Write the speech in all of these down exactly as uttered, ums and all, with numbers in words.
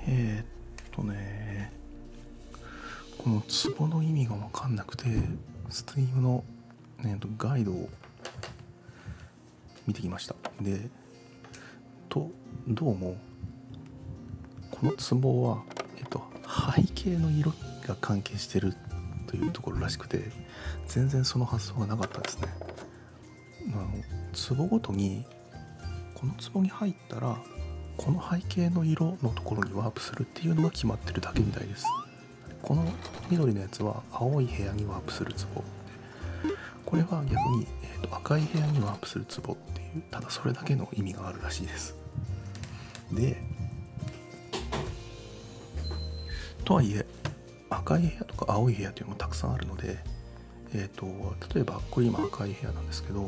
えー、っとねこの壺の意味が分かんなくて Steam の、ね、ガイドを見てきました。でとどうもこの壺は、えっと、背景の色が関係してるというところらしくて、全然その発想がなかったですね。あの壺ごとにこの壺に入ったらこの背景の色のところにワープするっていうのが決まってるだけみたいです。この緑のやつは青い部屋にワープする壺、これは逆に、えー、と赤い部屋にワープする壺っていう、ただそれだけの意味があるらしいです。でとはいえ赤い部屋とか青い部屋というのもたくさんあるので、えー、と例えばこれ今赤い部屋なんですけど、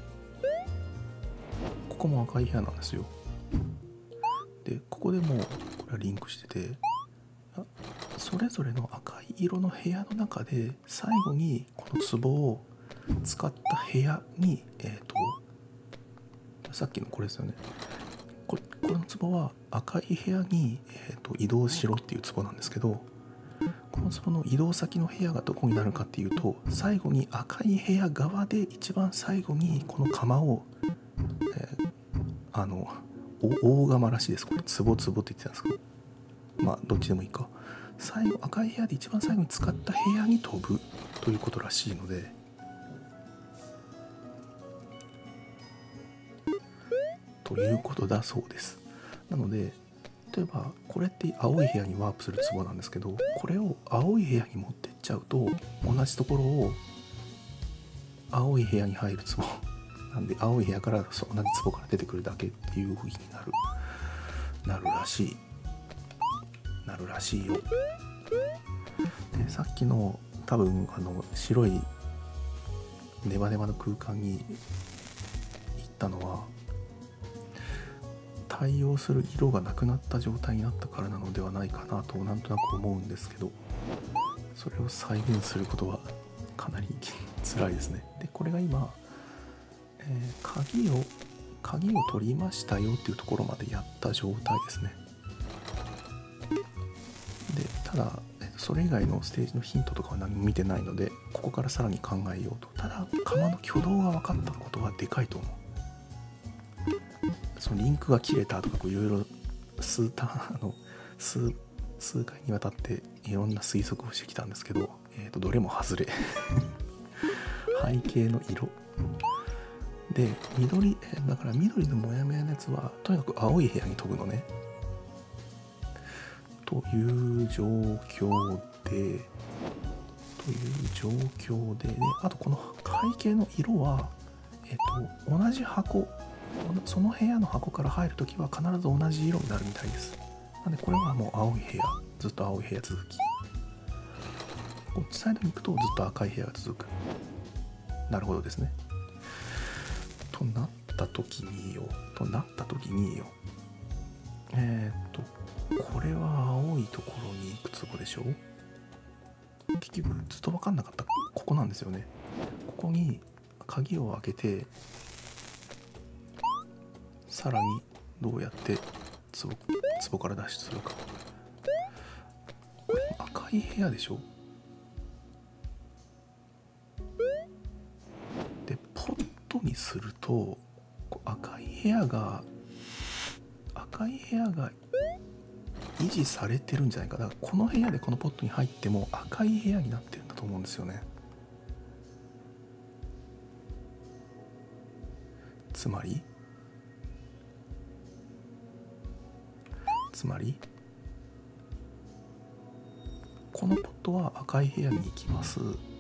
ここも赤い部屋なんですよ。でここでもこれはリンクしてて、それぞれの赤い色の部屋の中で最後にこの壺を使った部屋に、えー、とさっきのこれですよね、これこの壺は赤い部屋に、えー、と移動しろっていう壺なんですけど、この壺の移動先の部屋がどこになるかっていうと、最後に赤い部屋側で一番最後にこの釜を、えー、あの大釜らしいです。これツボツボって言ってたんですけど、まあどっちでもいいか、最後赤い部屋で一番最後に使った部屋に飛ぶということらしいので、ということだそうです。なので例えばこれって青い部屋にワープするツボなんですけど、これを青い部屋に持ってっちゃうと同じところを青い部屋に入るツボなんで、青い部屋から同じツボから出てくるだけっていう風になるなるらしいなるらしいよ。でさっきの多分あの白いネバネバの空間に行ったのは対応する色がなくなった状態になったからなのではないかなとなんとなく思うんですけど、それを再現することはかなり辛いですね。でこれが今、えー、鍵を鍵を取りましたよっていうところまでやった状態ですね。でただそれ以外のステージのヒントとかは何も見てないので、ここからさらに考えようと。ただ釜の挙動が分かったことはでかいと思う。そのリンクが切れたとかいろいろ数ターンの数数回にわたっていろんな推測をしてきたんですけど、えー、とどれも外れ背景の色で緑、だから緑のモヤモヤのやつはとにかく青い部屋に飛ぶのねという状況でという状況で、であとこの背景の色は、えっと、同じ箱、その部屋の箱から入るときは必ず同じ色になるみたいです。なんでこれはもう青い部屋、ずっと青い部屋続き、こっちサイドに行くとずっと赤い部屋が続く。なるほどですね。となったときによとなったときによえー、っとこれは青いところに行くツボでしょ。結局ずっと分かんなかったここなんですよね。ここに鍵を開けてさらにどうやってツボツボから脱出するか。これ赤い部屋でしょ。でポットにすると赤い部屋が赤い部屋が維持されてるんじゃないか。だからこの部屋でこのポットに入っても赤い部屋になってるんだと思うんですよね。つまりつまりこのポットは赤い部屋に行きます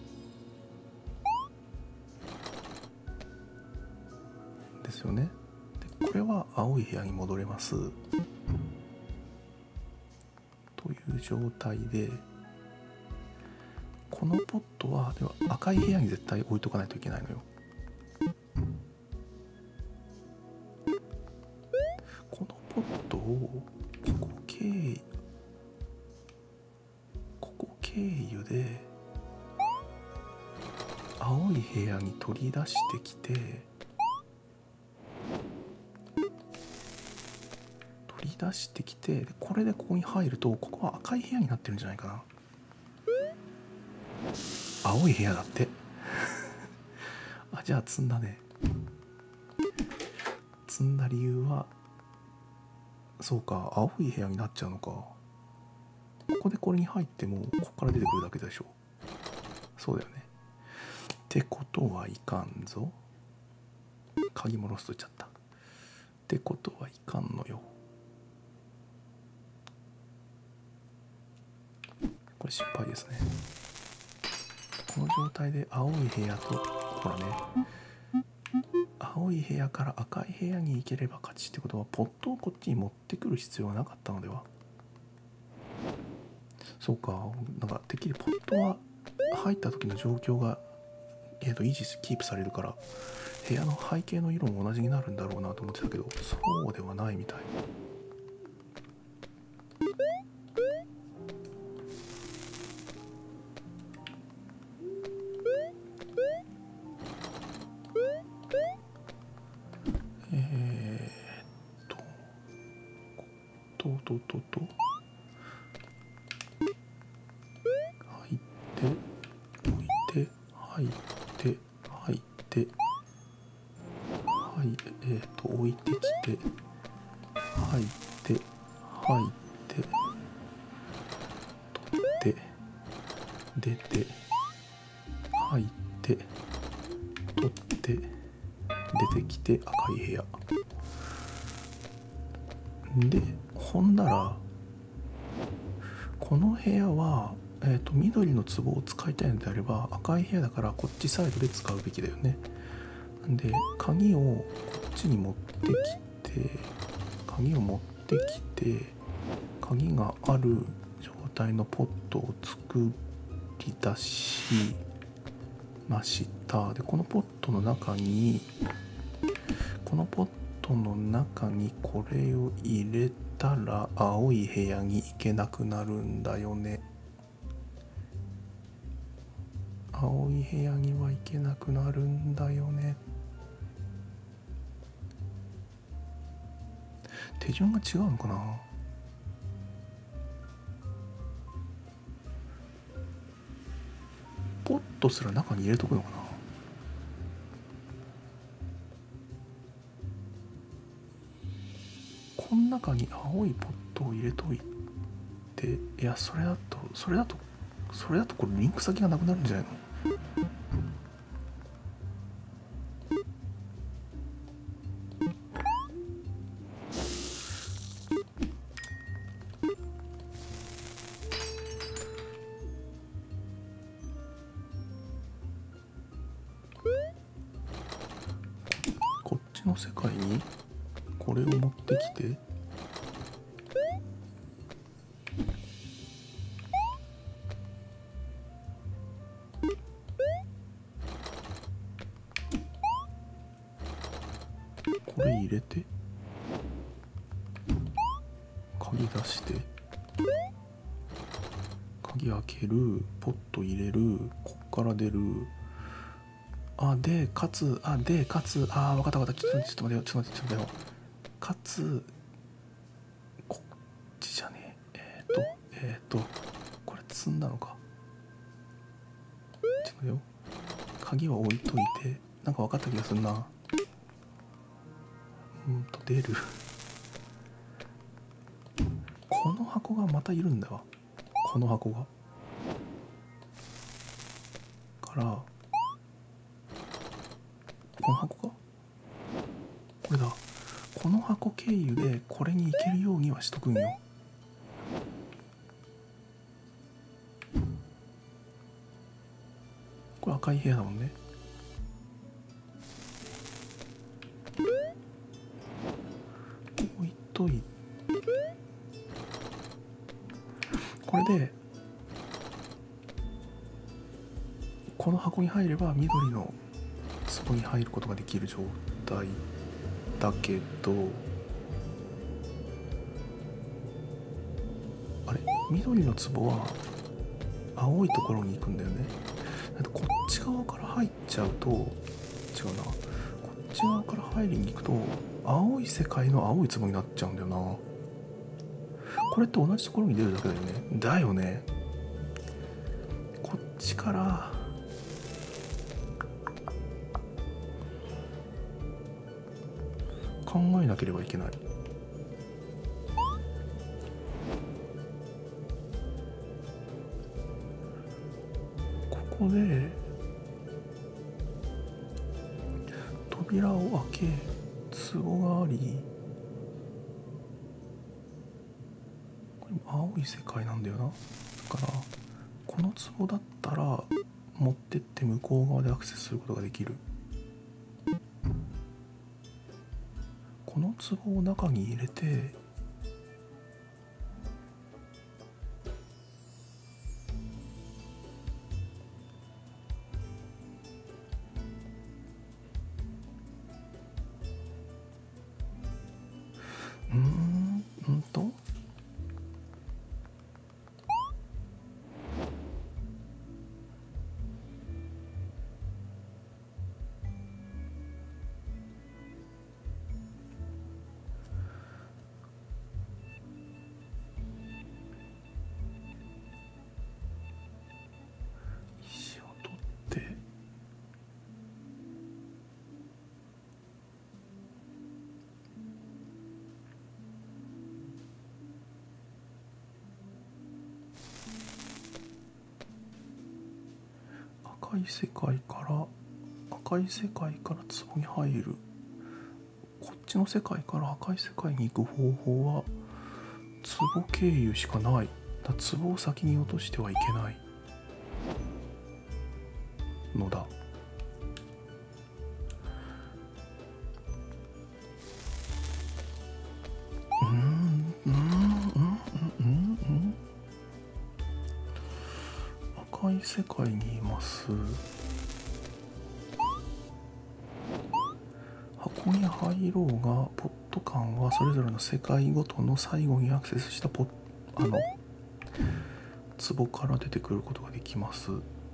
ですよね。でこれは青い部屋に戻れますという状態で、このポットはでは赤い部屋に絶対置いとかないといけないのよ。このポットをここ経由ここ経由で青い部屋に取り出してきて取り出してきて、でこれでここに入ると、ここは赤い部屋になってるんじゃないかな。青い部屋だってあ、じゃあ積んだね。積んだ理由はそうか、青い部屋になっちゃうのか。ここでこれに入ってもここから出てくるだけでしょ。そうだよね。ってことはいかんぞ。鍵もロストしちゃった。ってことはいかんのよ。これ失敗ですね。この状態で青い部屋と、ほらね、青い部屋から赤い部屋に行ければ勝ちってことは、ポットをこっちに持ってくる必要はなかったのでは。そうか、なんかてっきりポットは入った時の状況が、えーと維持キープされるから部屋の背景の色も同じになるんだろうなと思ってたけど、そうではないみたい。えーっととととと入って置いて入って入ってはい、えーと置いてきて入って入って取って出て入って取って出てきて赤い部屋で、ほんならこの部屋は、えーと緑の壺を使いたいのであれば赤い部屋だからこっちサイドで使うべきだよね。なんで鍵をこっちに持ってきて鍵を持ってきて鍵がある状態のポットを作り出しました。でこのポットの中にこのポットの中にこれを入れたら青い部屋に行けなくなるんだよね。青い部屋には行けなくなるんだよね。手順が違うのかな。ポットすら中に入れとくのかな。この中に青いポットを入れといて、いやそれだとそれだとそれだとこれリンク先がなくなるんじゃないの。こっちの世界にこれを持ってきてこれ入れて鍵出して鍵開けるポット入れるこっから出るあでかつあでかつあ分かった分かったちょっと待ってよちょっと待ってちょっと待ってよかつこっちじゃねええっ、ー、とえっ、ー、とこれ積んだのかちょっと待ってよ鍵は置いといてなんか分かった気がするなうんと出るこの箱がまたいるんだわこの箱がからこの箱かこれだこの箱経由でこれに行けるようにはしとくんよこれ赤い部屋だもんね置いといてこれでこの箱に入れば緑の壺に入ることができる状態だけどあれ緑の壺は青いところに行くんだよね。こっち側から入っちゃうと違うなこっち側から入りに行くと青い世界の青い壺になっちゃうんだよな。 これって同じところに出るだけだよね。だよね。こっちから考えなければいけない。ここで扉を開け、壺があり、これ青い世界なんだよな。だからこの壺だったら持ってって向こう側でアクセスすることができる。この壺を中に入れて、うーんうんと石を取って赤い世界から赤い世界から壺に入る。こっちの世界から赤い世界に行く方法は壺経由しかない。だ壺を先に落としてはいけないのだ。うーんうんうんうんうん赤い世界にいます。箱に入ろうがポット間はそれぞれの世界ごとの最後にアクセスしたポッあの壺から出てくることができます。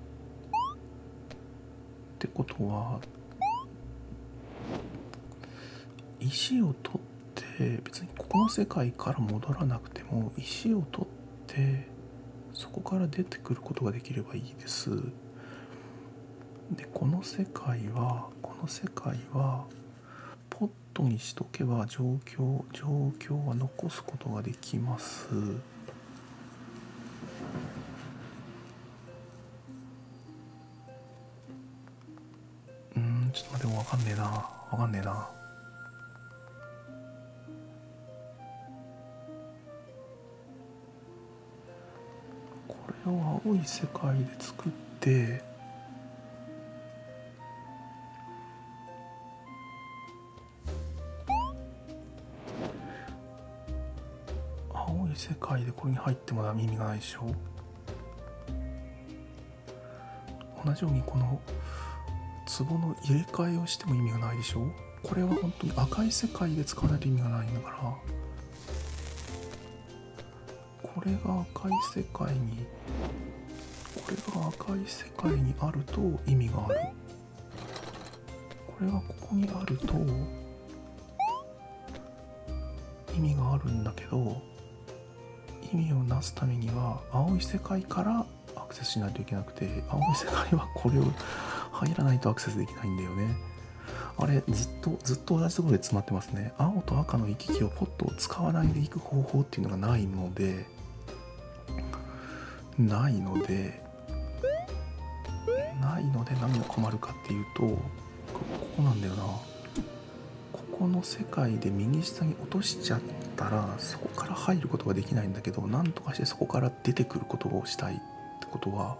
ってことは石を取って別にここの世界から戻らなくても石を取ってそこから出てくることができればいいです。でこの世界はこの世界はポットにしとけば状況状況は残すことができます。うーんちょっと待って、もう分かんねえな分かんねえな。これを青い世界で作って、青い世界でこれに入っても意味がないでしょ。同じようにこの壺の入れ替えをしても意味がないでしょ。これは本当に赤い世界で使わないと意味がないんだから、これが赤い世界にこれが赤い世界にあると意味がある。これがここにあると意味があるんだけど、意味をなすためには青い世界からアクセスしないといけなくて、青い世界はこれを入らないとアクセスできないんだよね。あれずっとずっと同じところで詰まってますね。青と赤の行き来をポットを使わないで行く方法っていうのがないのでないのでないので何が困るかっていうと、ここなんだよな。ここの世界で右下に落としちゃったらそこから入ることができないんだけど、なんとかしてそこから出てくることをしたいってことは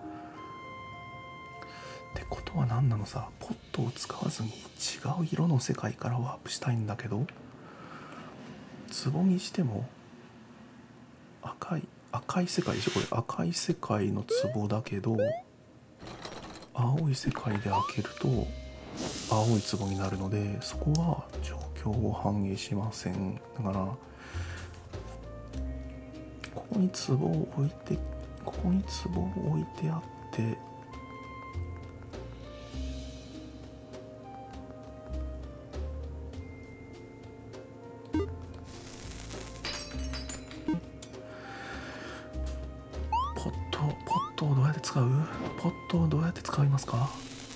ってことは何なのさ。ポットを使わずに違う色の世界からワープしたいんだけど、壺にしても赤い赤い世界でしょ。これ赤い世界の壺だけど青い世界で開けると青い壺になるので、そこは状況を反映しません。だからここに壺を置いてここに壺を置いてあって使う？ポットをどうやって使いますか？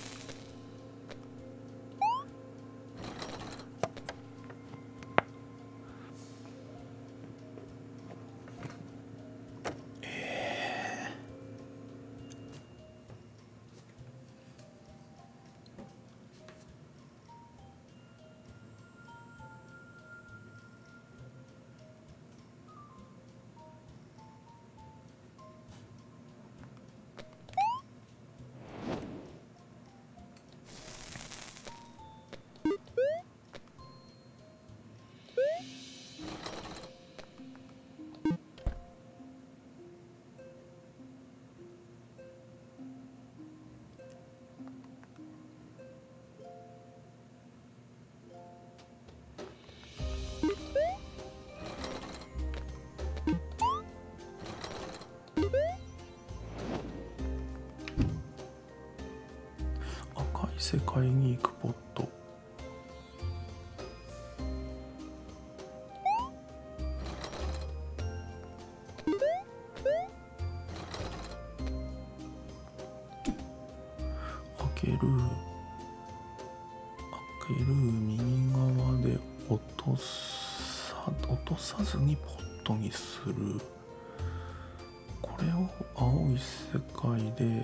世界に行くポット。開ける開ける右側で落とさ落とさずにポットにする。これを青い世界で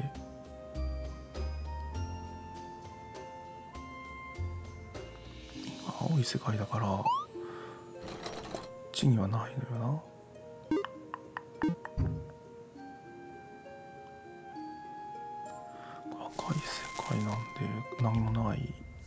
青い世界だからこっちにはないのよな。赤い世界なんで何もない。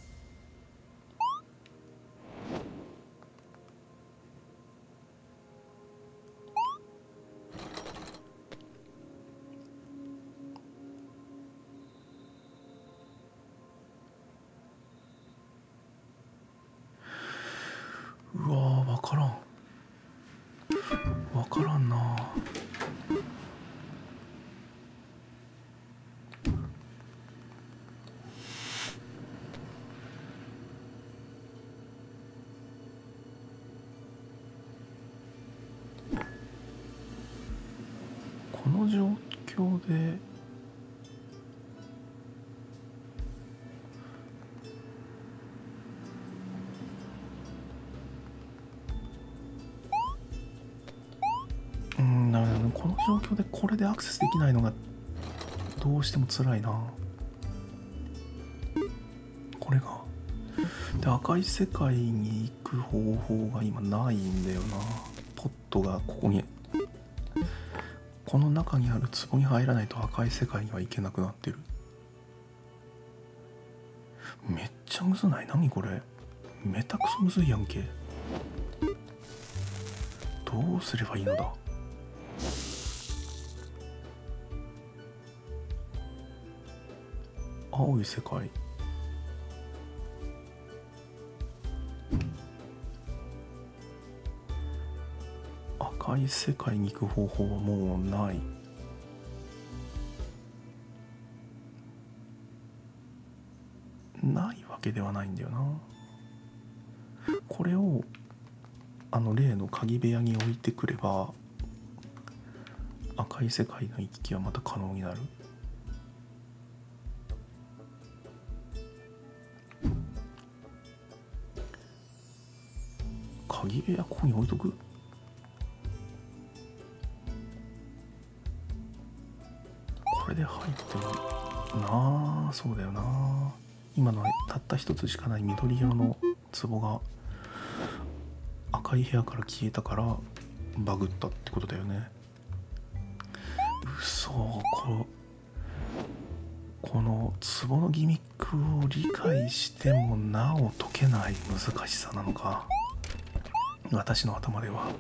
うわー、分からん分からんな。この状況でうんだからこの状況でこれでアクセスできないのがどうしても辛いな。これがで赤い世界に行く方法が今ないんだよな。ポットがここにこの中にある壺に入らないと赤い世界には行けなくなってる。めっちゃむずない？何これ、めたくそむずいやんけ。どうすればいいのだ。青い世界赤い世界に行く方法はもうない。ないわけではないんだよな。これをあの例の鍵部屋に置いてくれば赤い世界の行き来はまた可能になる。鍵部屋ここに置いとく。これで入ってるなあ。そうだよな。今のたった一つしかない緑色の壺が赤い部屋から消えたからバグったってことだよね。嘘。このこの壺のギミックを理解してもなお解けない難しさなのか、私の頭では。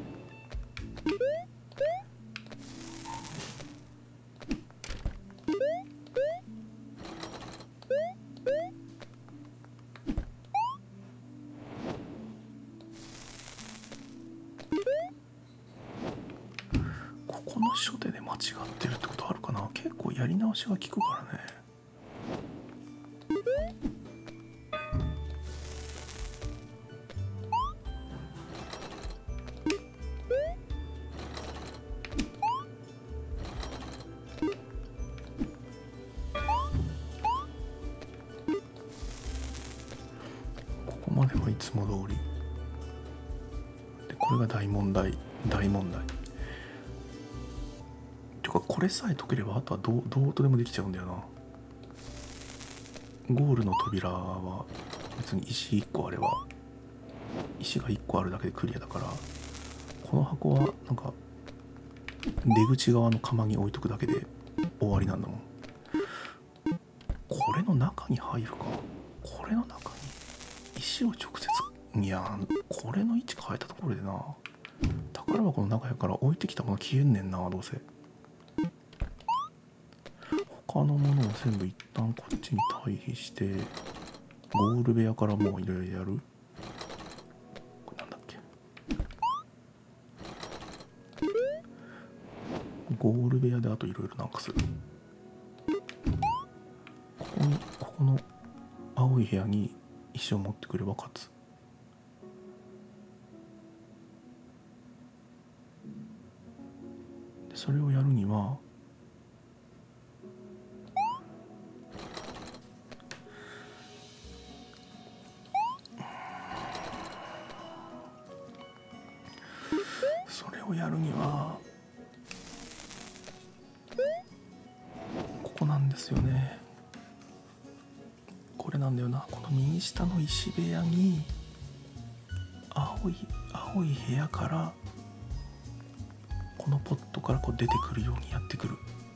ここの初手で間違ってるってことあるかな。結構やり直しが効くからね。 まではいつも通りで、これが大問題大問題ていうか、これさえ解ければあとはどうどうとでもできちゃうんだよな。ゴールの扉は別に石いっこあれば、石がいっこあるだけでクリアだから、この箱はなんか出口側の釜に置いとくだけで終わりなんだもん。これの中に入るか。これの中に石を直接、いやこれの位置変えたところでな、宝箱の中やから置いてきたもの消えんねんな。どうせ他のものを全部一旦こっちに退避して、ゴール部屋からもういろいろやる。これなんだっけ、ゴール部屋であといろいろなんかする。ここにここの青い部屋に石を持ってくれば勝つ。でそれをやるにはそれをやるにはここなんですよね。これなんだよな。この右下の石部屋に青い青い部屋からこのポットからこう出てくるようにやってくる。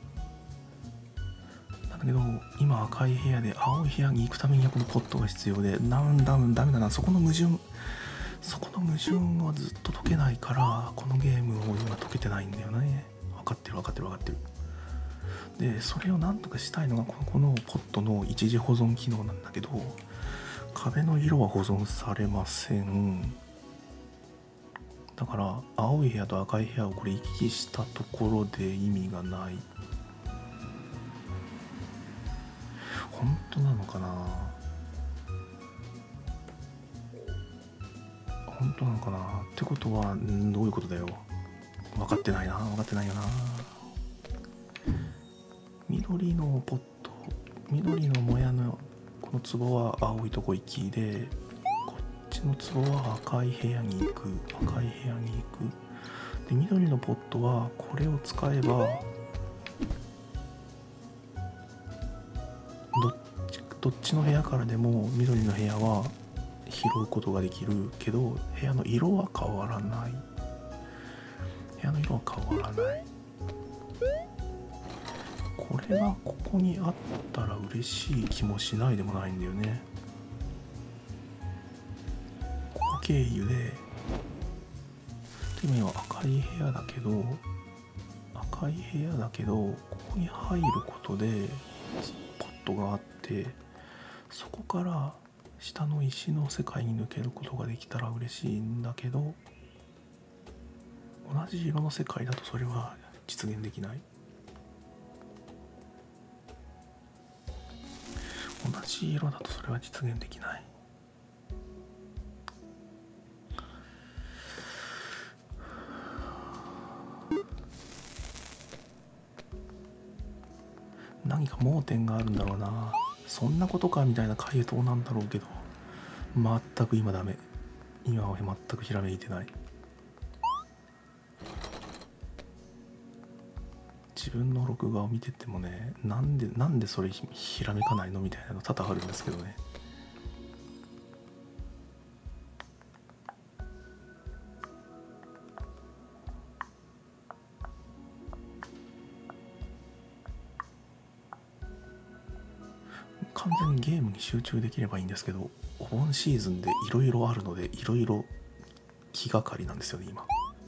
なんだけど今赤い部屋で青い部屋に行くためにはこのポットが必要で、なんだダメだな。そこの矛盾そこの矛盾はずっと解けないから、このゲームを今解けてないんだよね。分かってる分かってる分かってる。でそれをなんとかしたいのがこのこのポットの一時保存機能なんだけど、壁の色は保存されません。だから青い部屋と赤い部屋をこれ行き来したところで意味がない。本当なのかな。本当なのかなってことはどういうことだよ。分かってないな分かってないよな。緑のポット、緑のもやのこの壺は青いとこ行きで、こっちの壺は赤い部屋に行く。赤い部屋に行く。で緑のポットはこれを使えばどっちどっちの部屋からでも緑の部屋は拾うことができるけど、部屋の色は変わらない。部屋の色は変わらない。これがここにあったら嬉しい気もしないでもないんだよね。ここ経由で、今は赤い部屋だけど赤い部屋だけどここに入ることでポットがあって、そこから下の石の世界に抜けることができたら嬉しいんだけど、同じ色の世界だとそれは実現できない。同じ色だとそれは実現できない。何か盲点があるんだろうな。そんなことかみたいな回答なんだろうけど、全く今ダメ。今は全くひらめいてない。自分の録画を見ててもね、なんでなんでそれひらめかないのみたいなの多々あるんですけどね。完全にゲームに集中できればいいんですけど、お盆シーズンでいろいろあるのでいろいろ気がかりなんですよね今。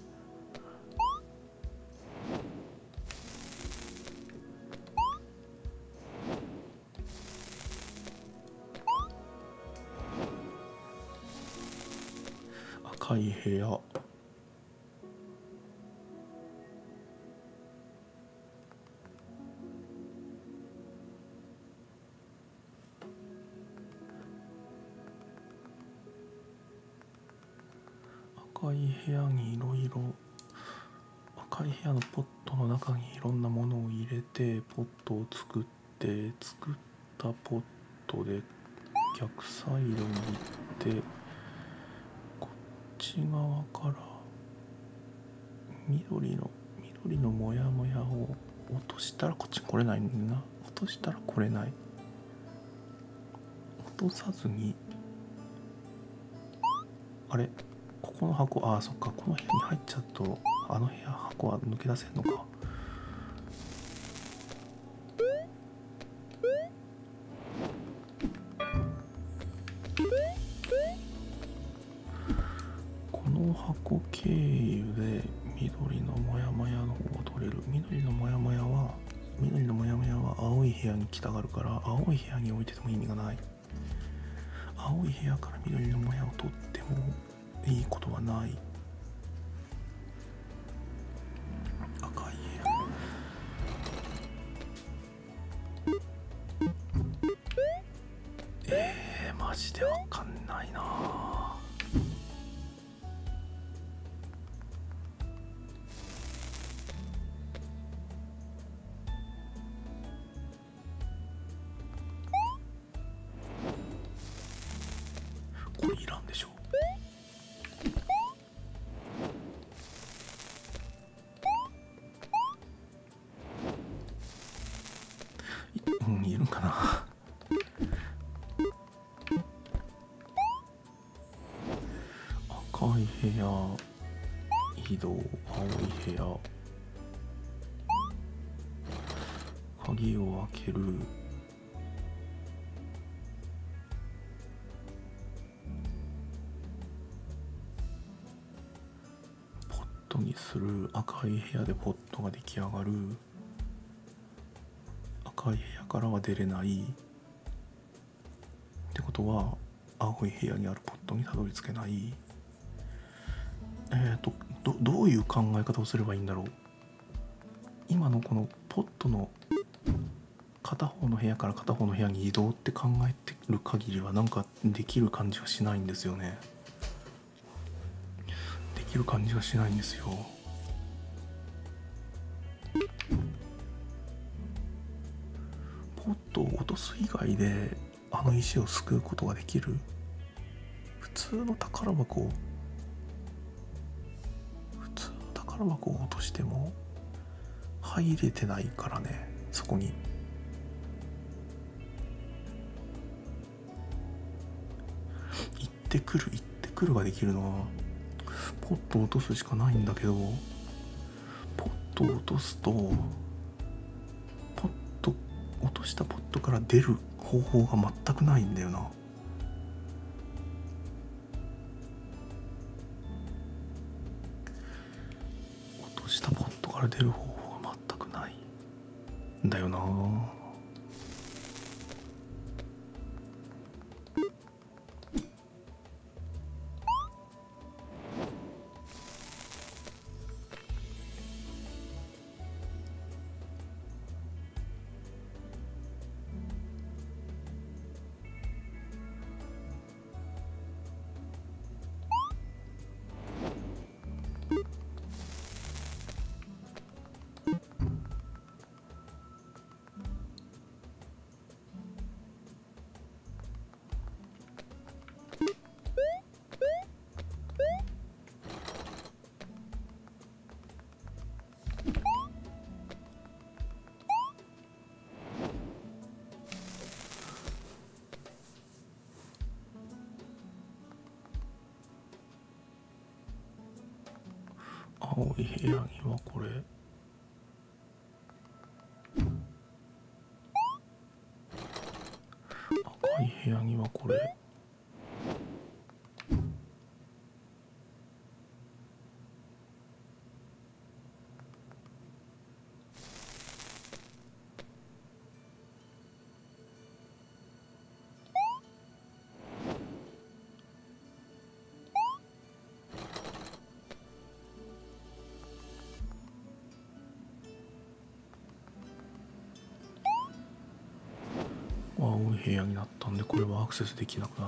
赤い部屋、赤い部屋にいろいろ、赤い部屋のポットの中にいろんなものを入れてポットを作って、作ったポットで逆サイドに行ってち側から緑の緑のモヤモヤを落としたらこっち来れないんだな。落としたら来れない。落とさずに、あれここの箱、ああそっか、この部屋に入っちゃうとあの部屋箱は抜け出せんのか。この箱経由で緑のモヤモヤの方を取れる。緑のモヤモヤは緑のモヤモヤは青い部屋に来たがるから、青い部屋に置いてても意味がない。青い部屋から緑のモヤを取ってもいいことはない。赤い部屋、えー、マジでわかんないな。これいらんでしょ。うん、いるんかな。赤い部屋移動、青い部屋鍵を開ける。ポットにする。赤い部屋でポットが出来上がる。赤い部屋からは出れないってことは青い部屋にあるポットにたどり着けない。えーとどどういう考え方をすればいいんだろう。今のこのポットの片方の部屋から片方の部屋に移動って考えてる限りはなんかできる感じはしないんですよね。できる感じがしないんですよ。ポットを落とす以外であの石を救うことができる。普通の宝箱を普通の宝箱を落としても入れてないからね、そこに。行ってくる行ってくるができるのはポットを落とすしかないんだけど、ポットを落とすとポット落としたポットから出る方法が全くないんだよな。落としたポットから出る方法が全くないんだよな。青い部屋にはこれ、赤い部屋にはこれ。青い部屋になったんでこれはアクセスできなくなった。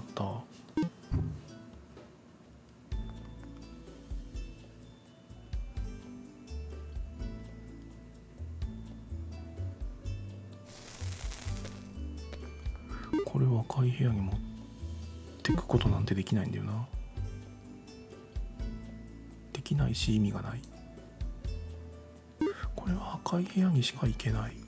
これは赤い部屋に持ってくことなんてできないんだよな。 きないし意味がない。これは赤い部屋にしか行けない。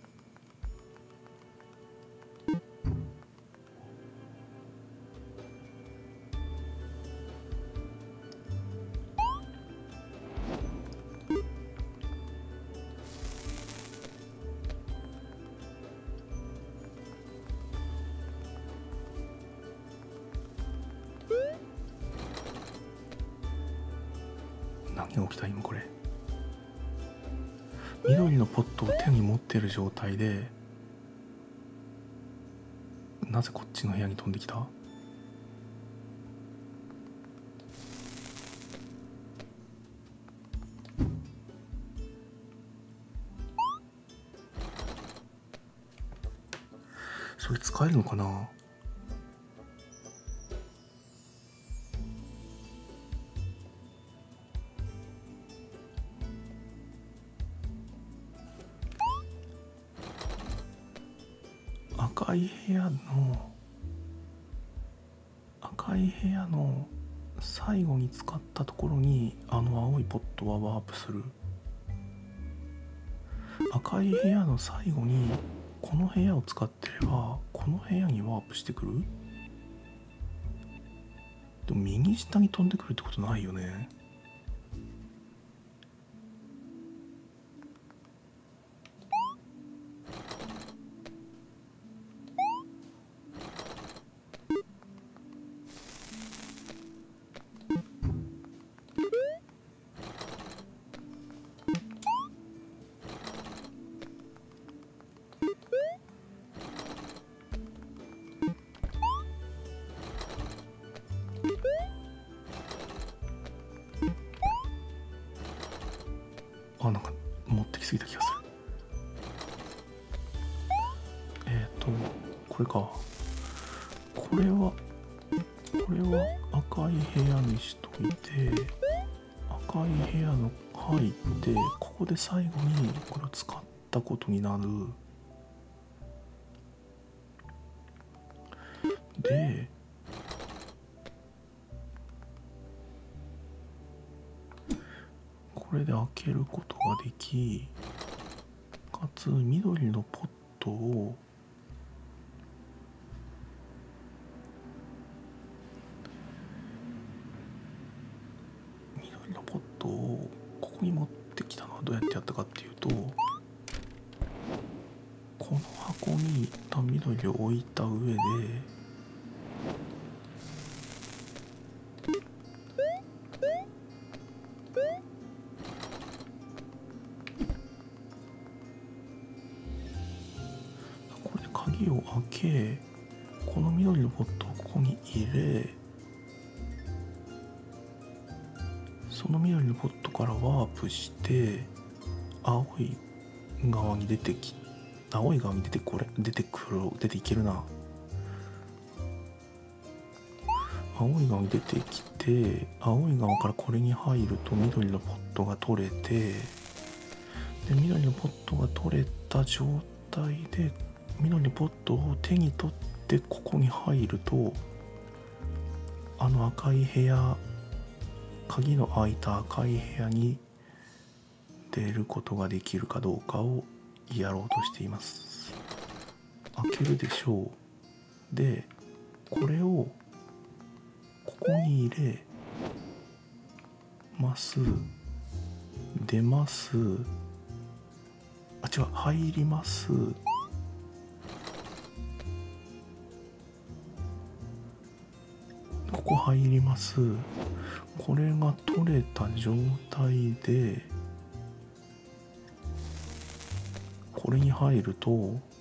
何が起きた今これ。緑のポットを手に持ってる状態でなぜこっちの部屋に飛んできた？それ使えるのかな？赤い部屋の赤い部屋の最後に使ったところにあの青いポットはワープする。赤い部屋の最後にこの部屋を使ってればこの部屋にワープしてくる？でも右下に飛んでくるってことないよね。あ、なんか持ってきすぎた気がする。えっとこれか。これはこれは赤い部屋にしといて、赤い部屋の入ってここで最後にこれを使ったことになる。でこれで開けることができ、かつ緑のポットを緑のポットをここに持ってきたのはどうやってやったかっていうと、この箱に一旦緑を置いた上でこれで鍵を開け、この緑のポットをここに入れ、その緑のポットからワープして青い側に出てき青い側に出てこれ出てくる出ていけるな。青い側に出てきて、青い側からこれに入ると緑のポットが取れて、で緑のポットが取れた状態で緑のポットを手に取ってここに入ると、あの赤い部屋、鍵の開いた赤い部屋に出ることができるかどうかをやろうとしています。開けるでしょう。でこれをここに入れます。出ます。あ、違う、入ります。ここ入ります。これが取れた状態でこれに入ると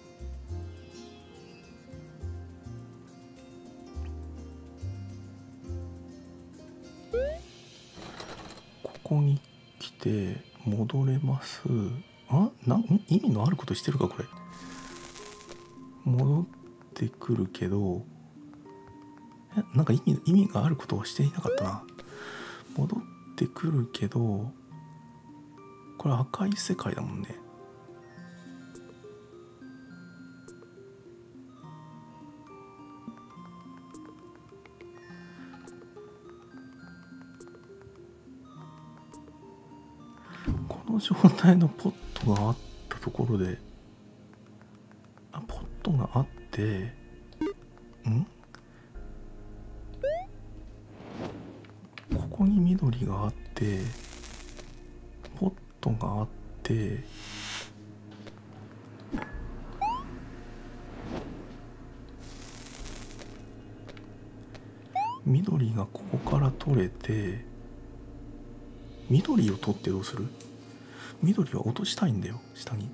ここに来て戻れます。あ、なん意味のあることしてるかこれ。戻ってくるけど、えなんか意味意味があることはしていなかったな。戻ってくるけどこれ赤い世界だもんね。 この状態のポットがあったところで、あ、ポットがあって、んここに緑があって、ポットがあって、緑がここから取れて、緑を取ってどうする？緑は落としたいんだよ、下に。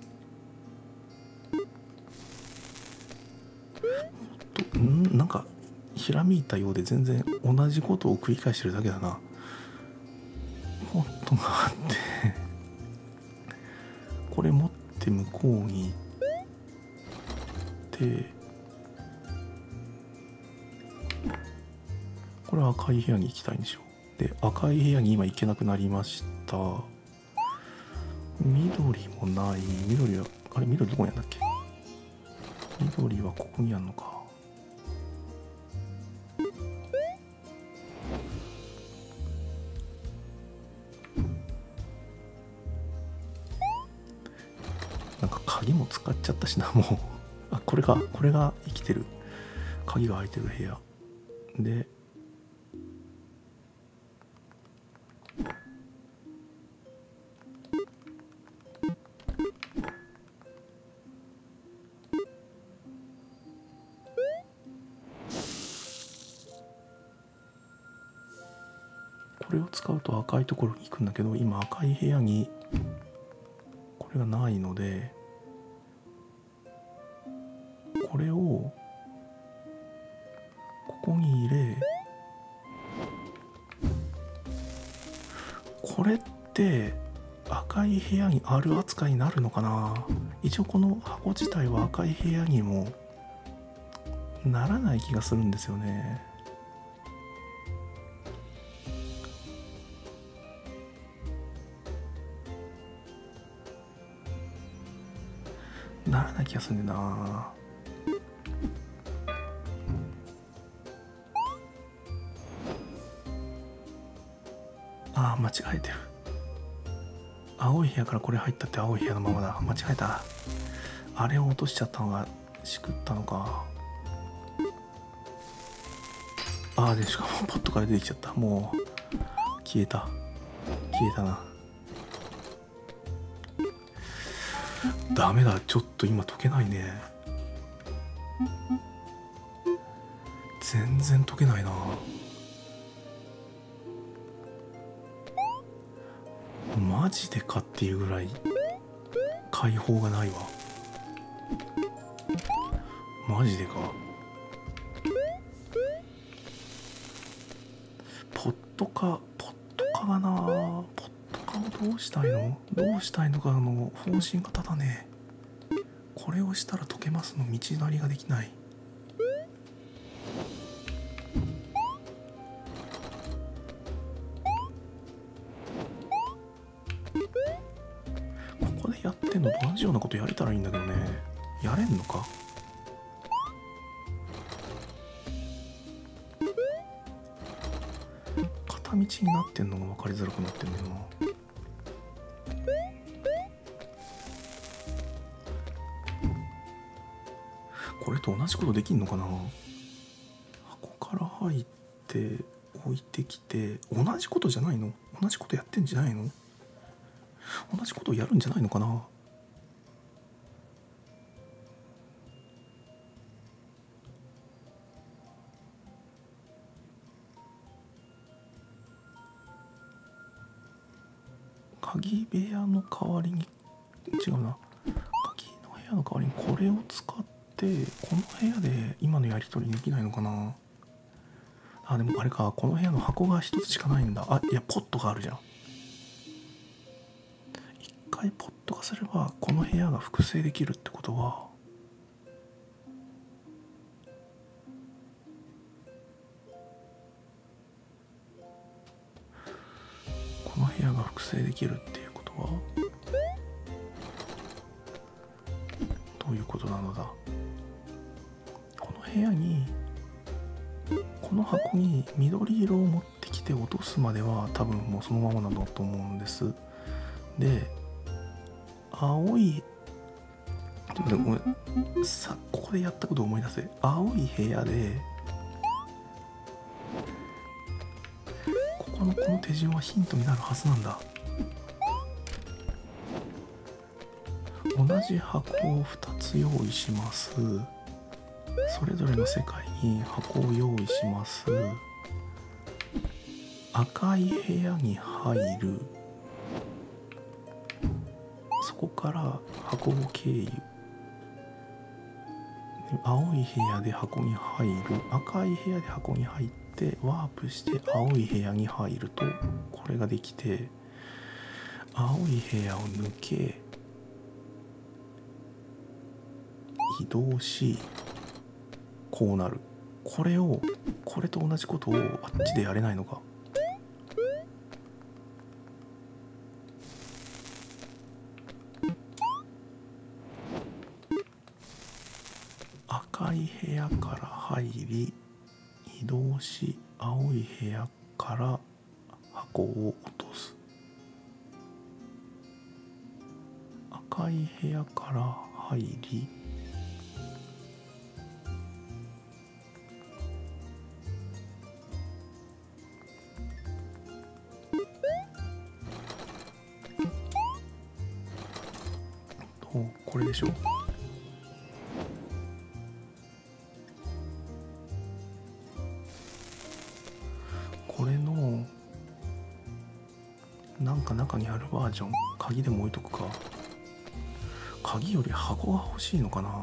んなんかひらめいたようで全然同じことを繰り返してるだけだな。ポットがあってこれ持って向こうに行ってこれは赤い部屋に行きたいんでしょ。で赤い部屋に今行けなくなりました。緑もない。緑はあれ緑どこにあんだっけ。緑はここにあんのか。なんか鍵も使っちゃったしな、もうあ、これがこれが生きてる鍵が開いてる部屋で、これを使うと赤いところに行くんだけど、今赤い部屋にこれがないので、これをここに入れ、これって赤い部屋にある扱いになるのかな。一応この箱自体は赤い部屋にもならない気がするんですよね。ならない気がするんだな。ああ間違えてる。青い部屋からこれ入ったって青い部屋のままだ。間違えた。あれを落としちゃったのがしくったのか。ああでしかもポットから出てきちゃった。もう消えた消えたな。ダメだ、ちょっと今解けないね。全然解けないな。マジでかっていうぐらい解放がないわ。マジでか。ポットかポットかがな。ポットかをどうしたいのどうしたいのかの方針がただね。これをしたら解けますの道なりができない。ここでやってんのと同じようなことやれたらいいんだけどね。やれんのか。片道になってんのが分かりづらくなってんだよな。これと同じことできんのかな。箱から入って置いてきて、同じことじゃないの。同じことやってんじゃないの。同じことをやるんじゃないのかな。鍵部屋の代わりに違うな。鍵の部屋の代わりにこれを使ってこの部屋で今のやり取りできないのかな。あでもあれか、この部屋の箱が一つしかないんだ。あいやポットがあるじゃん。一回ポット化すればこの部屋が複製できるってことは、この部屋が複製できるっていうことはどういうことなのだ。この部屋にこの箱に緑色を持ってきて落とすまでは多分もうそのままなんだと思うんです。 で青いちょっとごめんさここでやったことを思い出せ。青い部屋でここのこの手順はヒントになるはずなんだ。同じ箱をふたつ用意します。それぞれの世界に箱を用意します。赤い部屋に入る。そこから箱を経由。青い部屋で箱に入る。赤い部屋で箱に入ってワープして青い部屋に入るとこれができて、青い部屋を抜け移動しこうなる。これをこれと同じことをあっちでやれないのか。赤い部屋から入り移動し青い部屋から箱を落とす。赤い部屋から入りとこれでしょ。これのなんか中にあるバージョン、鍵でも置いとくか。鍵より箱が欲しいのかな。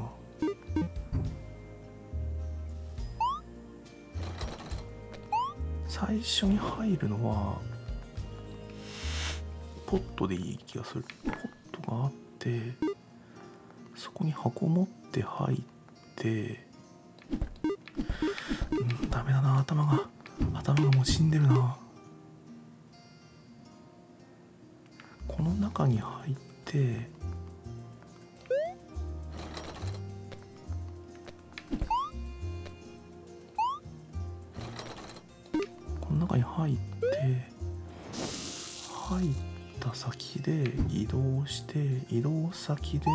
最初に入るのはポットでいい気がする。ポットがあってそこに箱持って入って、うん、ダメだな。頭が頭がもう死んでるな。この中に入ってこの中に入って入った先で移動して移動先で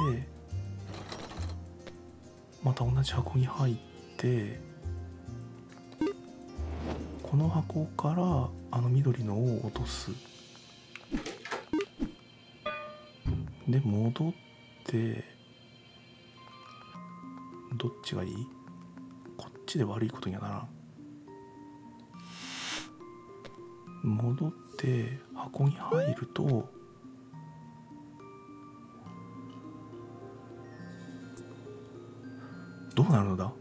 また同じ箱に入ってこの箱からあの緑のを落とす。で戻ってどっちがいい？こっちで悪いことにはならん。戻って箱に入るとどうなるのだ。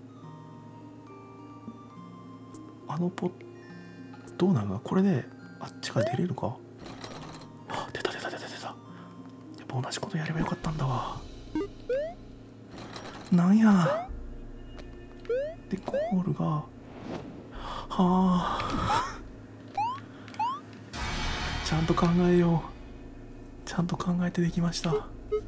あのポッどうなるのだ。これであっちから出れるか。はあ、出た出た出た出た。やっぱ同じことやればよかったんだわ。なんやでゴールがはあちゃんと考えよう。ちゃんと考えてできました。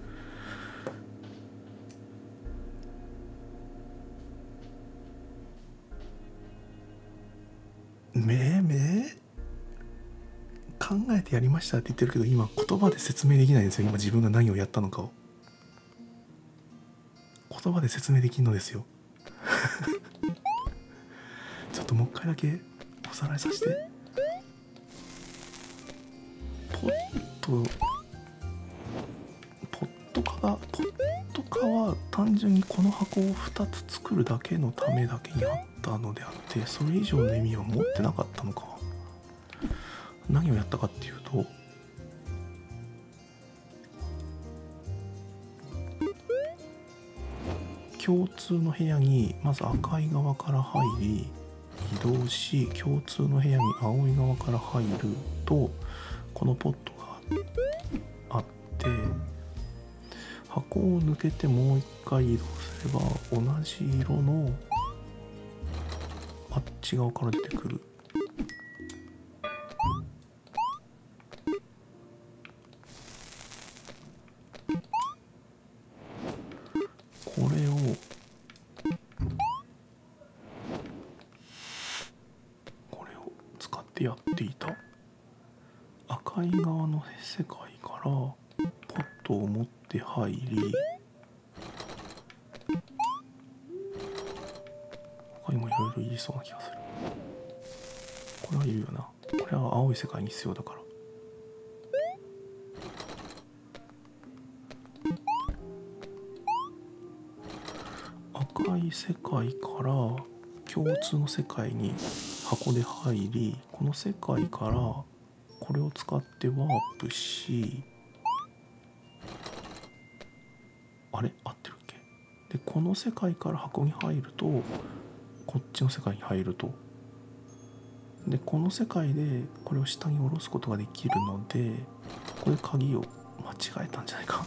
めめ考えてやりましたって言ってるけど今言葉で説明できないんですよ。今自分が何をやったのかを言葉で説明できんのですよちょっともう一回だけおさらいさせて。ポットポット化がポット化は単純にこの箱をふたつ作るだけのためだけにあったのであって、それ以上の意味は持ってなかったのか。何をやったかっていうと共通の部屋にまず赤い側から入り移動し共通の部屋に青い側から入るとこのポットがあって箱を抜けてもう一回移動すれば同じ色のあっち側から出てくる。これをこれを使ってやっていた。赤い側の世界かポットを持って入り、他にもいろいろいりそうな気がする。これはいるよな。これは青い世界に必要だから。赤い世界から共通の世界に箱で入り、この世界からこれを使ってワープし、あれ合ってるっけ。でこの世界から箱に入るとこっちの世界に入ると、でこの世界でこれを下に下ろすことができるので、これ鍵を間違えたんじゃないか。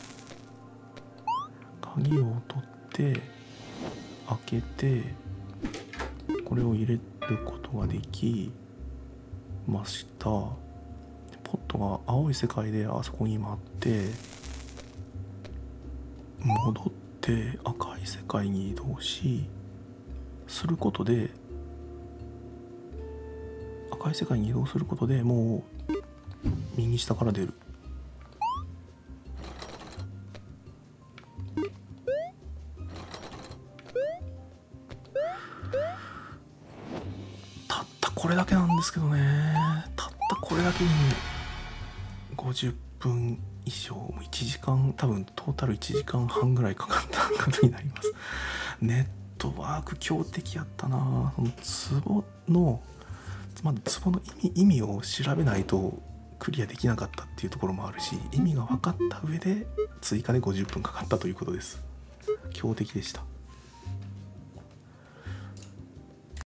鍵を取って開けてこれを入れることができました。ポットが青い世界であそこに待って戻って赤い世界に移動しすることで、赤い世界に移動することでもう右下から出る。たったこれだけなんですけどね。たったこれだけにごじゅっぷん以上、いちじかん、多分トータルいちじかんはんぐらいかかったことになります。ネットワーク強敵やったな。その壺のまず壺の意味、意味を調べないとクリアできなかったっていうところもあるし、意味が分かった上で追加でごじゅっぷんかかったということです。強敵でした。